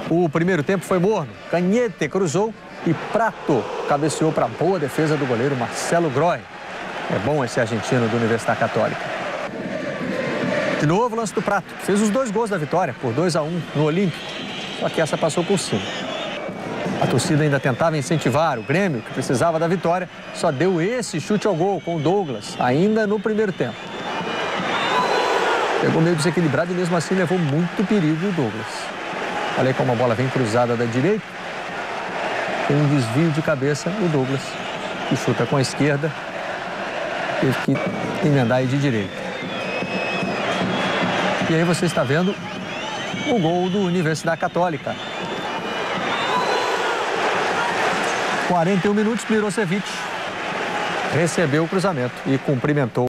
O primeiro tempo foi morno. Canhete cruzou e Prato cabeceou para a boa defesa do goleiro Marcelo Groy. É bom esse argentino do Universidade Católica. De novo, lance do Prato, que fez os 2 gols da vitória, por 2-1 no Olímpico. Só que essa passou por cima. A torcida ainda tentava incentivar o Grêmio, que precisava da vitória, só deu esse chute ao gol com o Douglas, ainda no primeiro tempo. Pegou meio desequilibrado e mesmo assim levou muito perigo o Douglas. Olha aí como a bola vem cruzada da direita. Tem um desvio de cabeça o Douglas, que chuta com a esquerda. Teve que emendar aí de direita. E aí você está vendo o gol do Universidade Católica. 41 minutos, Mirosevic recebeu o cruzamento e cumprimentou